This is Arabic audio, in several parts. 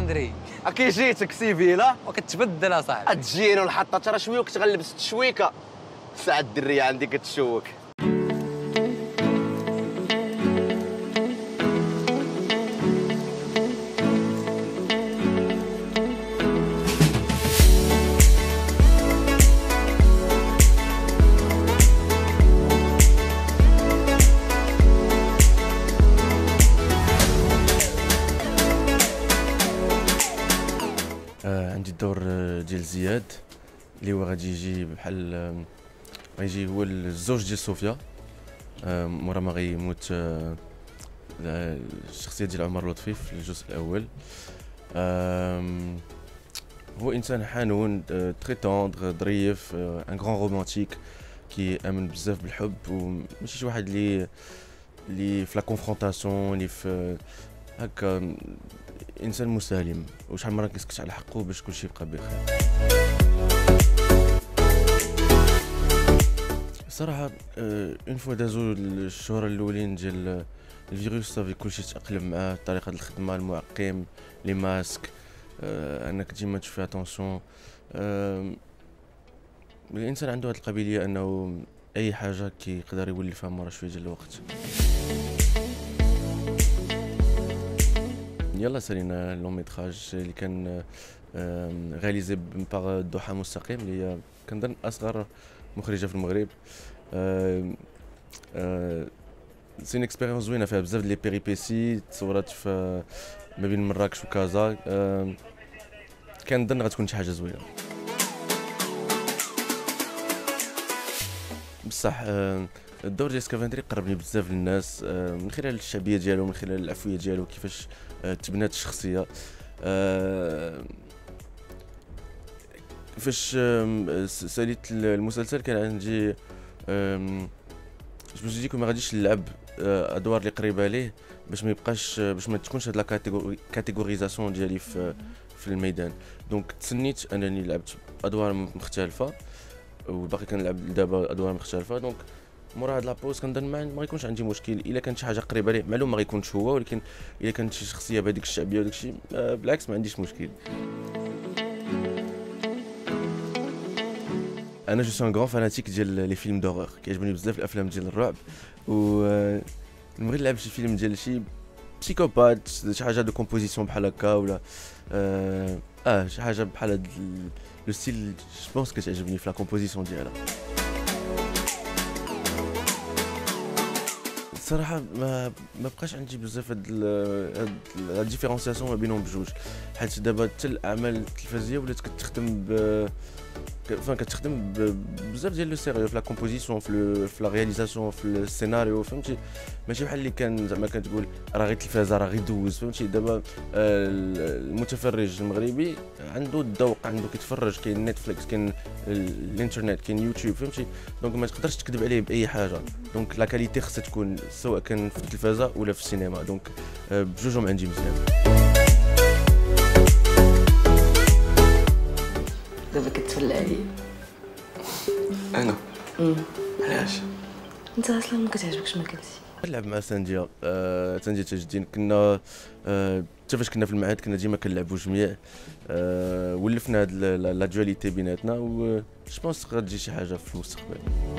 اسكندريه. كي جيتك سيفيلا وكتبدل اصاحبي. تجينا ونحط راه شويه وكتغلبس التشويكه. ساعه الدريه عندي كتشوك. عندي الدور ديال زياد اللي هو غادي يجي بحال غيجي هو الزوج ديال صوفيا مورا ما غيموت الشخصيه ديال عمر لطفي في الجزء الاول. هو انسان حنون تري توندر ظريف ان غران رومانتيك كي امن بزاف بالحب وماشي شي واحد اللي في لا كونفرونطاسيون اللي في هكا انسان مسالم وشحال مره كيسكت على حقه باش كلشي يبقى بخير. الصراحه اون فوا دازو الشهور الاولين ديال الفيروس صافي كلشي تاقلم معاه، طريقه الخدمه، المعقم، لي ماسك، انك ديما تشوف اتونسيون. الانسان عنده هذه القابليه انه اي حاجه كيقدر يولفها مورا شويه ديال الوقت. يلا سالينا لون ميتراج اللي كان غاليزي باغ ضحى مستقيم اللي هي كنظن اصغر مخرجه في المغرب. سي اون اكسبيريونس زوينه فيها بزاف لي بيريبيسي تصورات في ما بين مراكش وكازا. كنظن غتكون شي حاجه زوينه بصح. الدور ديال سكافندري قربني بزاف للناس من خلال الشعبيه ديالو، من خلال العفويه ديالو، كيفاش تبنات الشخصيه. فاش ساليت المسلسل كان عندي باش نجيكم ما غاديش نلعب ادوار اللي قريبه ليه باش ما يبقاش باش ما تكونش هاد لا كاتيغوريزاسيون ديالي في الميدان. دونك تسنيت انني لعبت ادوار مختلفه وباقي كنلعب دابا ادوار مختلفه. دونك مورا هاد لابوز كنظن ما يكونش عندي مشكل الا كانت شي حاجه قريبه ليه. معلوم ما غيكونش هو، ولكن الا كانت شي شخصيه بهذيك الشعبيه وداك الشيء بالعكس ما عنديش مشكل. انا جو سون غران فاناتيك ديال لي فيلم دورور، كيعجبني بزاف الافلام ديال الرعب و نبغي نلعب شي فيلم ديال شي بسيكوبات، شي حاجه دو كومبوزيسيون بحال هكا ولا شي حاجه بحال هاد لو ستيل جو بونس كتعجبني في لا كومبوزيسيون ديالها. الصراحه ما بقاش عندي بزاف هاد لا ديفيرونسياسيون ما بينهم بجوج، حيت دابا حتى الاعمال التلفزيونيه ولات كتخدم كتخدم بزاف ديال لو سيريو في لا كومبوزيسيون في لا رياليزاسيون في السيناريو، فهمتي؟ ماشي بحال اللي كان زعما كتقول راه غير التلفازه راه غير دوز، فهمتي؟ دابا المتفرج المغربي عنده الذوق، عنده كيتفرج، كاين نتفليكس، كاين الانترنت، كاين يوتيوب، فهمتي؟ دونك ما تقدرش تكذب عليه باي حاجه. دونك لا كاليتي خصها تكون سواء كان في التلفازه ولا في السينما. دونك بجوجهم عندي مزيان. دابا كتفل عليا انا علاش انت اصلا ما كتعجبكش ما كنتي نلعب مع سانديا سانديا تاج الدين. كنا حتى فاش كنا في المعهد كنا ديما كنلعبوا جميع. ولفنا هاد لا دواليتي بيناتنا و جو بونس غتجي شي حاجه في المستقبل.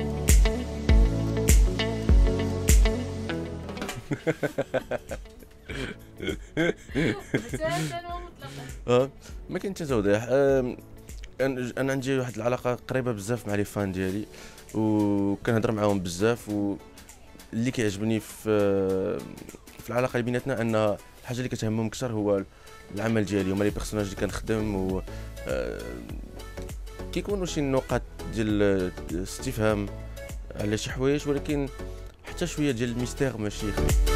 ما كاين حتى توضيح. انا عندي واحد العلاقه قريبه بزاف مع لي فان ديالي وكنهضر معاهم بزاف، واللي كيعجبني في العلاقه اللي بيناتنا ان الحاجه اللي كتهمهم اكثر هو العمل ديالي هما لي بيرسوناج اللي كنخدم و كيكونوا شي نقاط ديال استفهام على شي حوايج، ولكن حتى شويه ديال الميستير ماشي.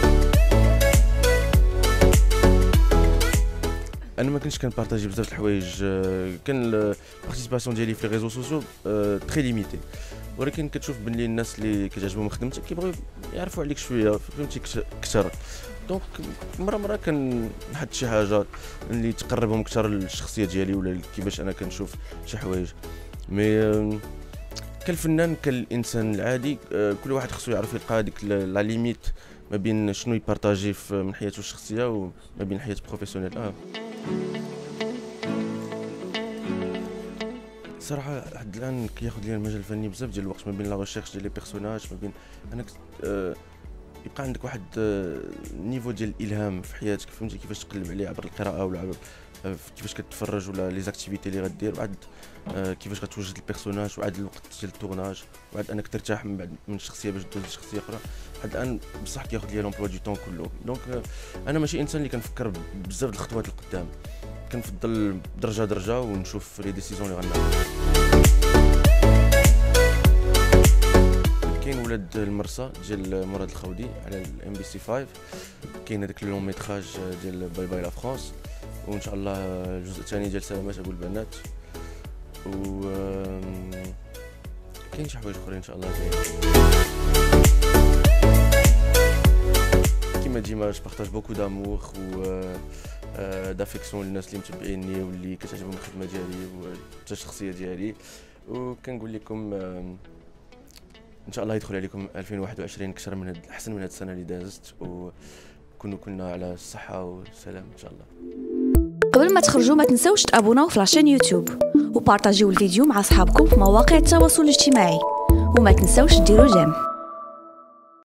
انا ما كنتش كنبارطاجي بزاف د الحوايج، كان البارتيسيباسيون ديالي في لي ريزو سوسيو تري ليميتي، ولكن كتشوف بلي الناس اللي كتعجبهم خدمتك كيبغيو يعرفوا عليك شويه، فهمتي كثر. دونك مره كنحط شي حاجه اللي تقربهم اكثر للشخصيه ديالي ولا كيفاش انا كنشوف شي حوايج. مي كالفنان كالانسان العادي كل واحد خصو يعرف يلقى هذيك لا ليميت ما بين شنو يبارطاجي من حياته الشخصيه وما بين حياته بروفيسيونيل. صراحه لحد الان كياخذ لي المجال الفني بزاف ديال الوقت ما بين لا ريشيرش ديال لي بيرسوناج، ما بين انك يبقى عندك واحد النيفو ديال الالهام في حياتك، فهمتي كيفاش تقلب عليه عبر القراءه ولا كيفاش كتفرج ولا لي زاكتيفيتي اللي غدير، وعاد كيفاش غتوجد البيرسوناج، وعاد الوقت ديال التورناج، وعاد انك ترتاح من بعد من شخصيه باش تدوز لشخصيه اخرى. لحد الان بصح كياخذ لي لومبلوا دو طون كله. دونك انا ماشي انسان اللي كنفكر بزاف د الخطوات القدام، كنفضل درجه درجه ونشوف لي ديسيزيون اللي غناخذ. كاين ولاد المرسى ديال مراد الخودي على الام بي سي 5، كاين هذاك لون ميتراج ديال باي باي لا فرانس، وان شاء الله الجزء الثاني ديال سلامات ابو البنات، و كاين شي حوايج اخرين ان شاء الله جايين. كيما ديما جو بارطاج بوكو دامور و دافيكسيون للناس اللي متبعيني واللي كتعجبهم الخدمه ديالي وحتى الشخصيه ديالي، وكنقول لكم ان شاء الله يدخل عليكم 2021 اكثر من احسن من هذه السنه اللي دازت، وكونوا كلنا على الصحه والسلام ان شاء الله. قبل ما تخرجوا ما تنسوش تابوناو في لاشين يوتيوب وبارطاجيو الفيديو مع اصحابكم في مواقع التواصل الاجتماعي، وما تنسوش ديروا جيم.